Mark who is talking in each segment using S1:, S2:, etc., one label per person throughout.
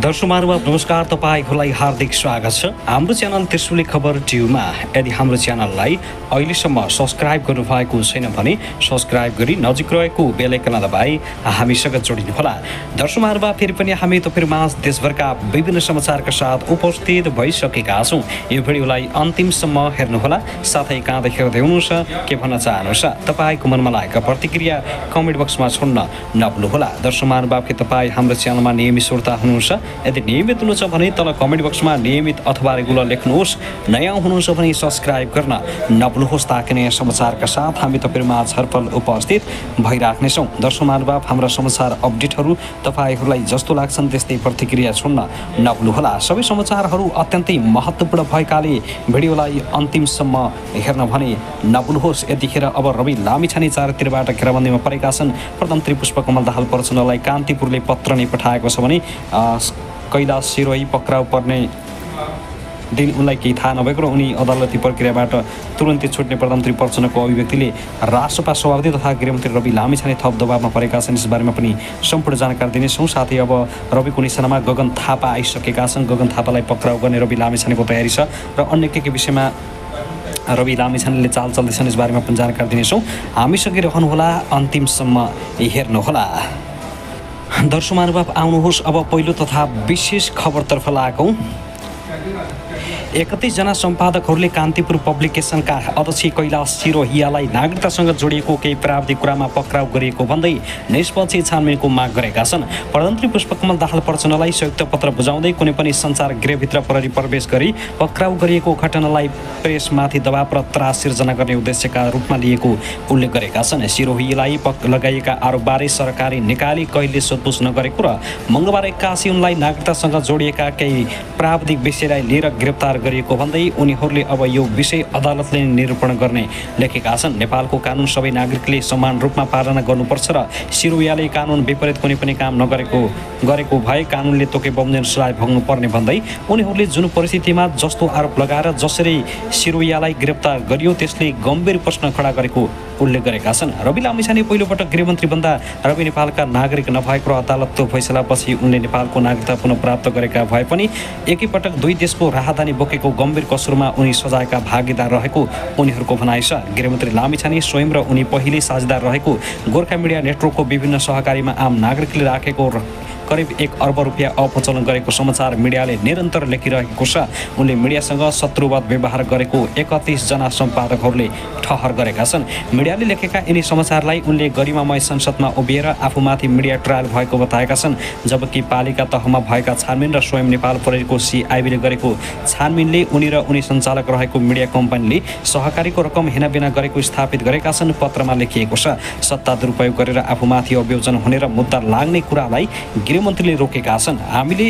S1: दर्शकहरुमा नमस्कार, तपाईहरुलाई हार्दिक स्वागत छ हाम्रो च्यानल त्रिशुली खबर ट्युबमा। यदि हाम्रो च्यानललाई अहिलेसम्म सब्स्क्राइब गर्नुभएको छैन भने सब्स्क्राइब गरी नजिक रहेको बेल आइकन दबाई हामीसँग जोडिनु होला। दर्शकहरुमा फेरि पनि हामी तपाईहरुमाझ देशभरका विभिन्न समाचारका साथ उपस्थित भइसकेका छौं। यो भिडियोलाई अन्तिमसम्म हेर्नु होला, साथै कहाँदेखि हेर्दै हुनुहुन्छ, के भन्न चाहनुहुन्छ, तपाईको मनमा लागेका प्रतिक्रिया कमेन्ट बक्समा छोड्न नभुल्नु होला। दर्शकहरुमा के तपाई हाम्रो च्यानलमा नियमित श्रोता हुनुहुन्छ? यदि नियमित हुनुहुन्छ भने तल कमेन्ट बक्समा नियमित अथवा रेगुलर लेख्नुहोस्। नयाँ हुनुहुन्छ भने सब्स्क्राइब गर्न नभुल्नुहोस् ताकि नयाँ समाचारका साथ हामी तपाईहरुमा छलफल उपस्थित भइराख्नेछौँ। दर्शकहरुमा हाम्रा समाचार अपडेटहरू तपाईहरुलाई जस्तो लाग्छन् त्यस्तै प्रतिक्रिया छोड्न नभुल्नुहोला। सबै समाचारहरू अत्यन्तै महत्त्वपूर्ण भएकाले भिडियोलाई अन्तिमसम्म हेर्न भने नभुल्नुहोस्। यतिखेर अब रवि लामिछाने चारतिरबाट घेराबन्दीमा परेका छन्। प्रधानमन्त्री पुष्पकमल दाहाल प्रचण्डलाई कान्तिपुरले पत्र नै पठाएको छ भने कैलाश सिरोही पक्राउ पर्ने दिन उनलाई केही थाहा नभएको र उनी अदालती प्रक्रियाबाट तुरुन्तै छुट्ने प्रधानमन्त्री प्रचण्डको अभिव्यक्तिले राष्ट्रपा सभापति तथा गृहमन्त्री रवि लामिछाने थप दबावमा परेका छन्। यसबारेमा पनि सम्पूर्ण जानकारी दिनेछौँ। साथै अब रविको निशानामा गगन थापा आइसकेका छन्। गगन थापालाई पक्राउ गर्ने रवि लामिछानेको तयारी छ र अन्य के विषयमा रवि लामिछानेले चाल चल्दैछन् यसबारेमा पनि जानकारी दिनेछौँ। हामीसँगै रहनुहोला, अन्तिमसम्म हेर्नुहोला। दर्शकहरु आउनुहोस् अब पहिलो तथा विशेष खबरतर्फ लागौं। 31 जना सम्पादकहरूले कान्तिपुर पब्लिकेसनका अध्यक्ष कैलाश सिरोहियालाई नागरिकतासँग जोडिएको केही प्राविधिक कुरामा पक्राउ गरिएको भन्दै निष्पक्ष छानबिनको माग गरेका छन्। प्रधानमन्त्री पुष्पकमल दाहाल प्रचण्डलाई संयुक्त पत्र बुझाउँदै कुनै पनि सञ्चार गृहभित्र प्रहरी प्रवेश गरी पक्राउ गरिएको घटनालाई प्रेसमाथि दबाव र त्रास सिर्जना गर्ने उद्देश्यका रूपमा लिएको उल्लेख गरेका छन्। सिरोहियालाई लगाइएका आरोपबारे सरकारी निकायले कहिले सोधपुछ नगरेको र मंगलबार 81 उनलाई नागरिकतासँग जोडिएका केही प्राविधिक विषयलाई लिएर गिरफ्तार गरिएको भन्दै उनीहरूले अब यो विषय अदालतले निरूपण गर्ने लेखेका छन्। नेपालको कानुन सबै नागरिकले समान रूपमा पालना गर्नुपर्छ र सिरोहियाले कानुन विपरीत कुनै पनि काम गरेको भए कानुनले तोके बमोजिम सजाय भोग्नु पर्ने भन्दै उनीहरूले जुन परिस्थितिमा जस्तो आरोप लगाएर जसरी सिरोहियालाई गिरफ्तार गरियो त्यसले गम्भीर प्रश्न खडा गरेको उल्लेख गरेका छन्। रवि लामिछाने पहिलोपटक गृहमन्त्री बन्दा रवि नेपालका नागरिक नभएको र अदालतको फैसलापछि उनले नेपालको नागरिकता पुनः प्राप्त गरेका भए पनि एकैपटक दुई देशको राजधानी बोकेको गम्भीर कसुरमा उनी सजायका भागीदार रहेको उनीहरूको भनाइ छ। गृहमन्त्री लामिछाने स्वयं र उनी पहिले साझेदार रहेको गोर्खा मिडिया नेटवर्कको विभिन्न सहकारीमा आम नागरिकले राखेको करिब 1 अर्ब रुपियाँ अपचलन गरेको समाचार मिडियाले निरन्तर लेखिरहेको छ। उनले मिडियासँग शत्रुवत व्यवहार गरेको 31 जना सम्पादकहरूले ठहर गरेका छन्। मिडियाले लेखेका यिनी समाचारलाई उनले गरिमामय संसदमा उभिएर आफूमाथि मिडिया ट्रायल भएको बताएका छन्। जबकि पालिका तहमा भएका छानबिन र स्वयं नेपाल प्रहरीको सिआइबीले गरेको छानबिनले उनी र उनी सञ्चालक रहेको मिडिया कम्पनीले सहकारीको रकम हेनाबिना गरेको स्थापित गरेका छन्। पत्रमा लेखिएको छ, सत्ता दुरुपयोग गरेर आफूमाथि अभियोजन हुने र मुद्दा लाग्ने कुरालाई गृहमन्त्रीले रोकेका छन्। हामीले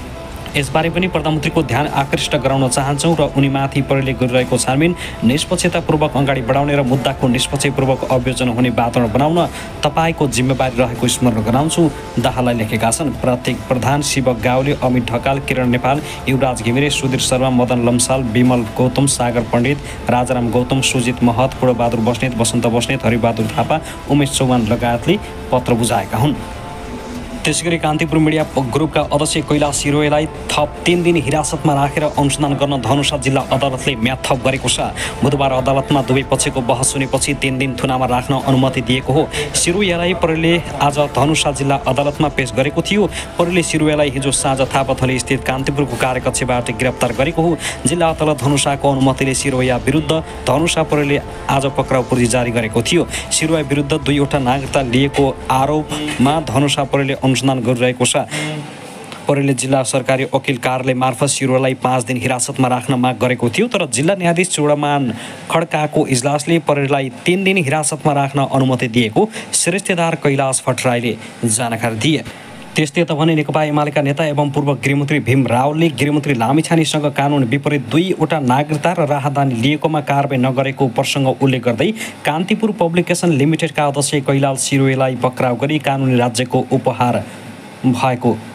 S1: यसबारे पनि प्रधानमन्त्रीको ध्यान आकृष्ट गराउन चाहन्छौँ र उनीमाथि प्रहरीले गरिरहेको छानबिन निष्पक्षतापूर्वक अगाडि बढाउने र मुद्दाको निष्पक्षपूर्वक अभियोजन हुने वातावरण बनाउन तपाईको जिम्मेवारी रहेको स्मरण गराउँछु, दाहाललाई लेखेका छन्। प्रत्येक प्रधान शिव गाउले, अमित ढकाल, किरण नेपाल, युवराज घिमिरे, सुधीर शर्मा, मदन लम्साल, विमल गौतम, सागर पण्डित, राजाराम गौतम, सुजित महत, पूर्णबहादुर बस्नेत, वसन्त बस्नेत, हरिबहादुर थापा, उमेश चौहान लगायतले पत्र बुझाएका हुन्। त्यसैगरी कान्तिपुर मिडिया ग्रुपका अध्यक्ष कैलाश सिरोहीलाई थप 3 दिन हिरासतमा राखेर अनुसन्धान गर्न धनुषा जिल्ला अदालतले म्याद थप गरेको छ। बुधबार अदालतमा दुवै पक्षको बहस सुनेपछि 3 दिन थुनामा राख्न अनुमति दिएको हो। सिरोहीलाई प्रहरीले आज धनुषा जिल्ला अदालतमा पेश गरेको थियो। प्रहरीले सिरोहीलाई हिजो साँझ थापाथली स्थित कान्तिपुरको कार्यकक्षबाट गिरफ्तार गरेको हो। जिल्ला अदालत धनुषाको अनुमतिले सिरोहिया विरुद्ध धनुषा प्रहरीले आज पक्राउ पूर्जी जारी गरेको थियो। सिरोहिया विरुद्ध 2वटा नागरिकता लिएको आरोपमा धनुषा प्रहरीले अनुसन्धान गरिरहेको छ। प्रहरीले जिल्ला सरकारी वकिल कार्यालय मार्फत सिरोहीलाई 5 दिन हिरासतमा राख्न माग गरेको थियो, तर जिल्ला न्यायाधीश चुडामान खड्काको इजलासले प्रहरीलाई 3 दिन हिरासतमा राख्न अनुमति दिएको श्रेष्ठदार कैलाश भट्टराईले जानकारी दिए। त्यस्तै त भने नेकपा एमालेका नेता एवं पूर्व गृहमन्त्री भीम रावलले गृहमन्त्री लामिछानेसँग कानुन विपरीत 2वटा नागरिकता र राहदानी लिएकोमा कारबाही नगरेको प्रसङ्ग उल्लेख गर्दै कान्तिपुर पब्लिकेसन लिमिटेडका अध्यक्ष कैलाश सिरोहीलाई पक्राउ गरी कानुनी राज्यको उपहार भएको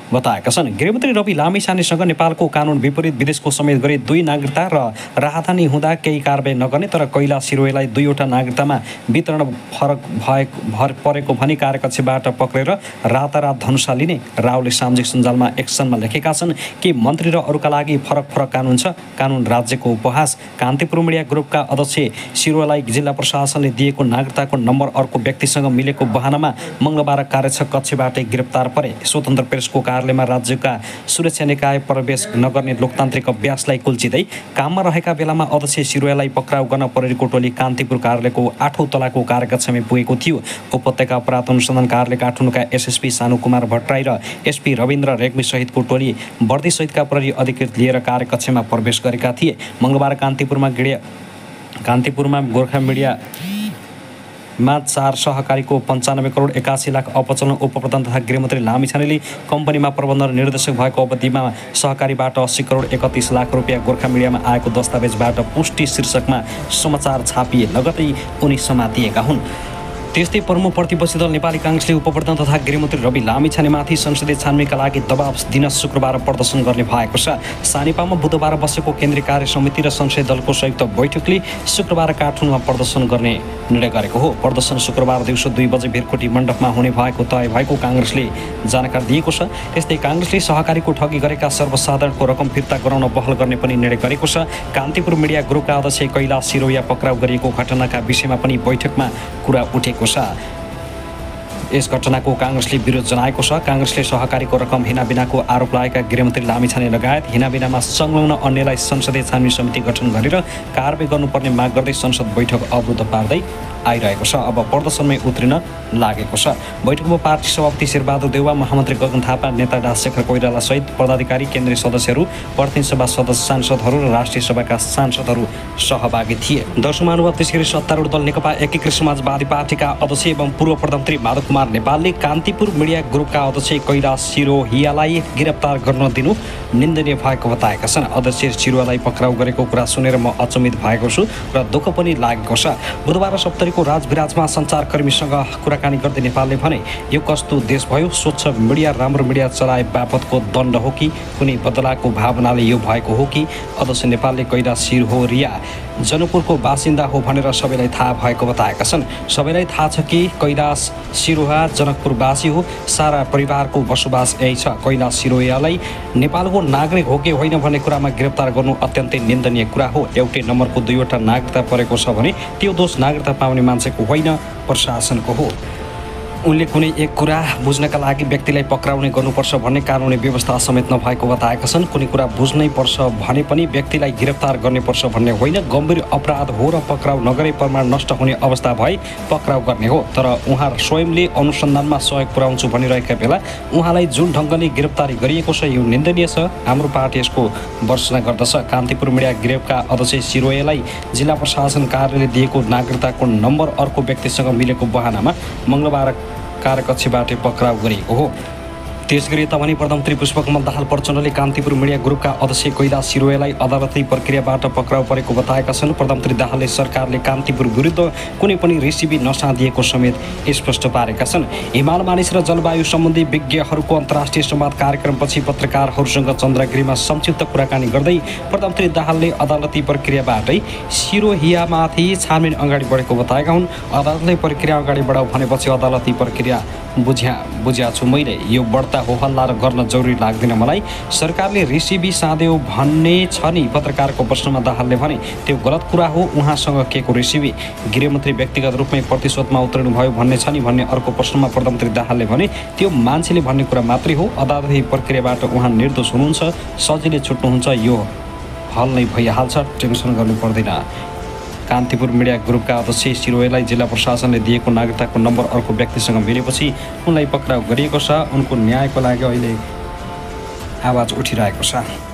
S1: बताएका छन्। गृहमन्त्री रवि लामिछानेसँग नेपालको कानुन विपरीत विदेशको समेत गरी 2 नागरिकता र राहदानी हुँदा केही कारबाही नगर्ने तर कैलाश सिरोयालाई 2वटा नागरिकतामा वितरण भर परेको भनी कार्यकक्षबाट पक्रेर रातारात धनुषा लिने रावले सामाजिक सञ्जालमा एक्सनमा लेखेका छन् कि मन्त्री र अरूका लागि फरक कानुन छ, कानुन राज्यको उपहास। कान्तिपुर मिडिया ग्रुपका अध्यक्ष सिरोयालाई जिल्ला प्रशासनले दिएको नागरिकताको नम्बर अर्को व्यक्तिसँग मिलेको बहानामा मङ्गलबार कार्यकक्षबाटै गिरफ्तार परे। स्वतन्त्र प्रेसको कार्यालयमा राज्यका सुरक्षा निकाय प्रवेश नगर्ने लोकतान्त्रिक अभ्यासलाई कुल्चिँदै काममा रहेका बेलामा अध्यक्ष सिरोयालाई पक्राउ गर्न प्रहरीको टोली कान्तिपुर कार्यालयको 8औं तलाको कार्यकक्षमा पुगेको थियो। उपत्यका अपराध अनुसन्धान कार्यालय काठमाडौँका एसएसपी सानु कुमार भट्टराई र एसपी रविन्द्र रेग्मी सहितको टोली वर्दी सहितका प्रहरी अधिकृत लिएर कार्यकक्षमा प्रवेश गरेका थिए। मङ्गलबार कान्तिपुरमा गोर्खा मिडिया 4 सहकारीको 95 करोड 81 लाख अपचलन उपप्रधान तथा गृहमन्त्री लामिछानेले कम्पनीमा प्रबन्धन निर्देशक भएको अवधिमा सहकारीबाट 80 करोड 31 लाख रुपियाँ गोर्खा मिडियामा आएको दस्तावेजबाट पुष्टि शीर्षकमा समाचार छापिए लगतै उनी समातिएका हुन्। त्यस्तै प्रमुख प्रतिपक्षी दल नेपाली काङ्ग्रेसले उपप्रधान तथा गृहमन्त्री रवि लामिछानेमाथि संसदीय छानबिनका लागि दबाब दिन शुक्रबार प्रदर्शन गर्ने भएको छ। सानिपामा बुधबार बसेको केन्द्रीय कार्य समिति र संसदीय दलको संयुक्त बैठकले शुक्रबार काठमाडौँमा प्रदर्शन गर्ने निर्णय गरेको हो। प्रदर्शन शुक्रबार दिउँसो 2 बजे भिरकोटी मण्डपमा हुने भएको तय भएको काङ्ग्रेसले जानकारी दिएको छ। त्यस्तै काङ्ग्रेसले सहकारीको ठगी गरेका सर्वसाधारणको रकम फिर्ता गराउन पहल गर्ने पनि निर्णय गरेको छ। कान्तिपुर मिडिया ग्रुपका अध्यक्ष कैलाश सिरोया पक्राउ गरिएको घटनाका विषयमा पनि बैठकमा कुरा उठेको छ। यस घटनाको काङ्ग्रेसले विरोध जनाएको छ। काङ्ग्रेसले सहकारीको रकम हिनाबिनाको आरोप लागेका गृहमन्त्री लामिछाने लगायत हिनाबिनामा संलग्न अन्यलाई संसदीय छानबिन समिति गठन गरेर कारबाही गर्नुपर्ने माग गर्दै संसद बैठक अवरुद्ध पार्दै आइरहेको छ। अब प्रदर्शनमै उत्रिन लागेको छ। बैठकमा पार्टी सभापति शेरबहादुर देउवा, महामन्त्री गगन थापा, नेता डाशेखर कोइराला सहित पदाधिकारी, केन्द्रीय सदस्यहरू, प्रतिनिधि सभा सदस्य, सांसदहरू र राष्ट्रिय सभाका सांसदहरू सहभागी थिए। दर्शक महानुभाव, त्यसैगरी सत्तारूढ दल नेकपा एकीकृत समाजवादी पार्टीका अध्यक्ष एवं पूर्व प्रधानमन्त्री माधव कुमार नेपालले कान्तिपुर मिडिया ग्रुपका अध्यक्ष कैलाश सिरोहियालाई गिरफ्तार गर्न दिनु निन्दनीय भएको बताएका छन्। अध्यक्ष सिरोयालाई पक्राउ गरेको कुरा सुनेर म अचम्मित भएको छु र दुःख पनि लागेको छ। बुधबार सप्तरीको राजविराजमा सञ्चारकर्मीसँग कुराकानी गर्दै नेपालले भने, यो कस्तो देश भयो? स्वच्छ मिडिया, राम्रो मिडिया चलाए बापतको दण्ड हो कि कुनै बदलाको भावनाले यो भएको हो कि? अध्यक्ष नेपालले कैलाश सिरोहिया जनकपुरको बासिन्दा हो भनेर सबैलाई थाहा भएको बताएका छन्। सबैलाई थाहा छ कि कैलाश सिरोहा जनकपुरवासी हो, सारा परिवारको बसोबास यही छ। कैलाश सिरोहियालाई नेपालको नागरिक हो कि होइन भन्ने कुरामा गिरफ्तार गर्नु अत्यन्तै निन्दनीय कुरा हो। एउटै नम्बरको 2वटा नागरिकता परेको छ भने त्यो दोष नागरिकता पाउने मान्छेको होइन, प्रशासनको हो। उनले कुनै एक कुरा बुझ्नका लागि व्यक्तिलाई पक्राउने गर्नुपर्छ भन्ने कानुनी व्यवस्था समेत नभएको बताएका छन्। कुनै कुरा बुझ्नै पर्छ भने पनि व्यक्तिलाई गिरफ्तार गर्नुपर्छ भन्ने होइन। गम्भीर अपराध हो र पक्राउ नगरे प्रमाण नष्ट हुने अवस्था भए पक्राउ गर्ने हो। तर उहाँ स्वयंले अनुसन्धानमा सहयोग पुर्याउँछु भनिरहेका बेला उहाँलाई जुन ढङ्गले गिरफ्तारी गरिएको छ यो निन्दनीय छ। हाम्रो पार्टी यसको भर्त्सना गर्दछ। कान्तिपुर मिडिया ग्रुपका अध्यक्ष सिरोयालाई जिल्ला प्रशासन कार्यालयले दिएको नागरिकताको नम्बर अर्को व्यक्तिसँग मिलेको बहानामा मङ्गलबार कार्यकक्षबाटै पक्राउ गरिएको हो। त्यसगरी यता भने प्रधानमन्त्री पुष्पकमल दाहाल प्रचण्डले कान्तिपुर मिडिया ग्रुपका अध्यक्ष कैलाश सिरोयालाई अदालती प्रक्रियाबाट पक्राउ परेको बताएका छन्। प्रधानमन्त्री दाहालले सरकारले कान्तिपुर विरुद्ध कुनै पनि रेसिपी नसाधिएको समेत स्पष्ट पारेका छन्। हिमाल मानिस र जलवायु सम्बन्धी विज्ञहरूको अन्तर्राष्ट्रिय संवाद कार्यक्रमपछि पत्रकारहरूसँग चन्द्रगिरीमा संक्षिप्त कुराकानी गर्दै प्रधानमन्त्री दाहालले अदालती प्रक्रियाबाटै सिरोहियामाथि छानबिन अगाडि बढेको बताएका हुन्। अदालतले प्रक्रिया अगाडि बढाऊ भनेपछि अदालती प्रक्रिया बुझ्या छु मैले। यो बढ्ता हो हल्ला गर्न जरुरी लाग्दैन मलाई। सरकारले रेसिपी साध्यो भन्ने छ नि? पत्रकारको प्रश्नमा दाहालले भने, त्यो गलत कुरा हो। उहाँसँग के को रेसिपी? गृहमन्त्री व्यक्तिगत रूपमै प्रतिशोधमा उत्रनु भयो भन्ने छ नि भन्ने अर्को प्रश्नमा प्रधानमन्त्री दाहालले भने, त्यो मान्छेले भन्ने कुरा मात्रै हो। अदालती प्रक्रियाबाट उहाँ निर्दोष हुनुहुन्छ, सजिलै छुट्नुहुन्छ, यो हल नै भइहाल्छ, टेन्सन गर्नु पर्दैन। कान्तिपुर मिडिया ग्रुपका अध्यक्ष सिरोयालाई जिल्ला प्रशासनले दिएको नागरिकताको नम्बर अर्को व्यक्तिसँग मिलेपछि उनलाई पक्राउ गरिएको छ। उनको न्यायको लागि अहिले आवाज उठिरहेको छ।